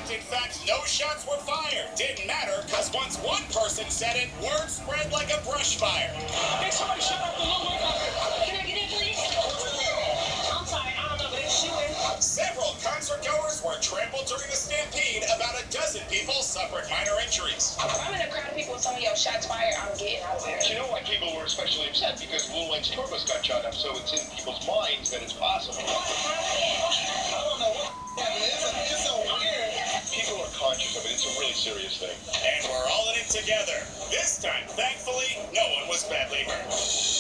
except in fact no shots were fired. Didn't matter, because once one person said it, word spread like a brush fire. Hey, somebody shut up the little way up there. Can I get in, please? I'm sorry, I don't know, but it's shooting. Several concert goers were trampled during the stampede. About a dozen people suffered minor injuries. If I'm in a crowd of people with some of your shots fired, I'm getting out of there. You know why people were especially upset? Because Lil Wayne's tour bus got shot up, so it's in people's minds that it's possible. I don't know what it's so weird. People are conscious of it. It's a really serious thing. And we're all in it together. This time, thankfully, no one was badly hurt.